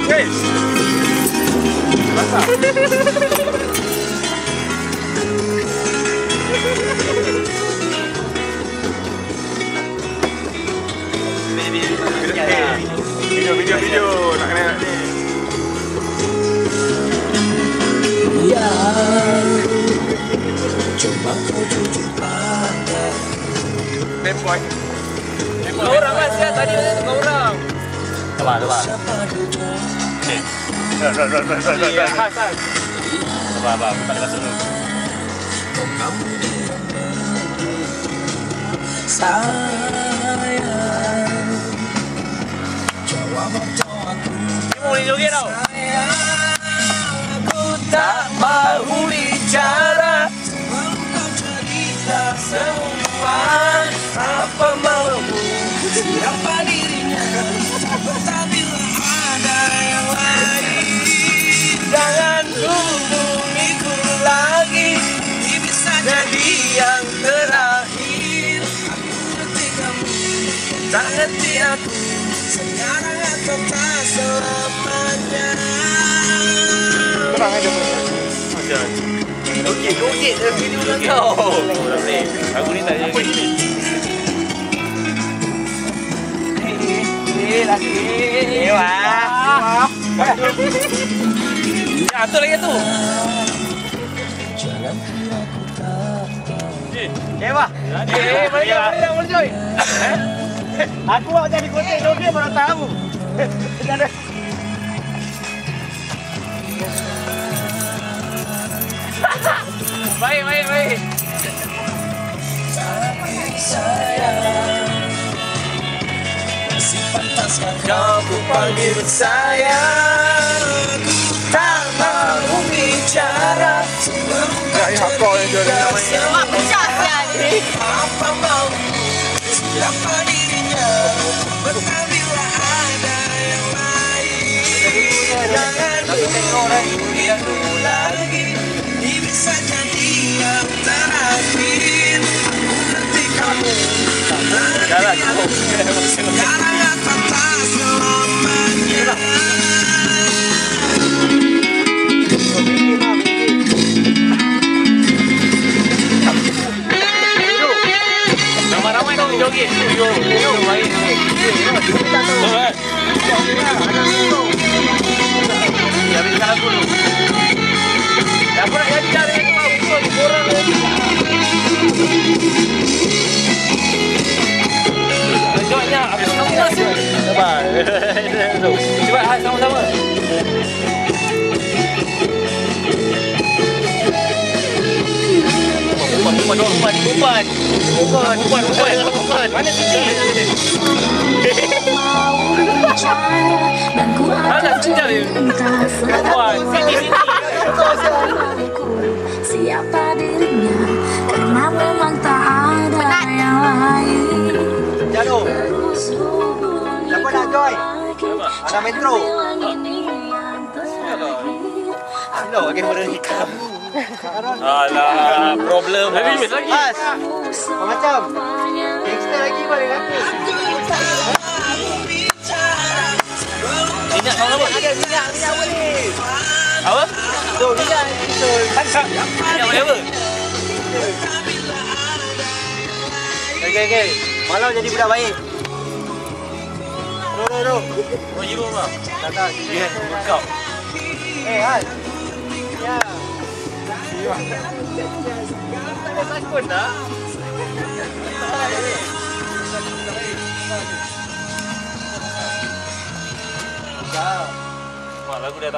Guys. Basah. Video nak kena ni. Ya, coba kau jujur pada. Tempoy. Kau orang kan siap tadi kau orang. Sabar. Sabar, kita nak masuk dulu. Sayang, jawab doaku. Ni mau joget tau. Aku tak mau bicara sebelum kau cerita semua. Apa maumu, siapa dirinya, apabila ada yang lain. Jangan hubungiku lagi, ini bisa jadi yang terakhir. Aku ngerti kamu, tak ngerti aku, sekarang atau tak selamanya. Terang aja. Macam. Joget je video dah kau. Aku ni tak apa ini. Lagi. Wah. Ya, tu lagi tu. Jangan kira ku tak tahu. Wah. Boleh join. Aku awak jadi konten joget baru tahu. Baik. Sayang, masih pantaskah kau ku panggil sayang? Aku tak mau bicara sebelum kau cerita semua. Apa mau, siapa dirinya, apabila ada yang lain. Jangan hubungiku lagi, ini bisa jadi yang terakhir. Aku ngerti kamu, sekarang atau tak selamanya. Ramai-ramai kau joget. Baik. Ya, habis salah dulu. Aku nak jadi cari itu mau di korang lagi. Jawabnya habis kamu masuk. Sabar. Cuba sama-sama. Umpan. Mana sini? Mana sini? Umpan. Sini. Siapa dirinya, karena memang tak ada yang lain. Jatuh. Siapa nak join? Ada metro. Hello, lagi berhenti kamu. Alah, problem lagi. Mas, macam gangster lagi balik aku. Minyak kau apa? Ada minyak boleh. Apa? Tu minyak pistol. Minyak apa? Okay. Malam jadi budak baik. Ro. Oh, you apa? Tak. Ya, kau. Has. Ya. Tak takut dah. Wah, lagu dia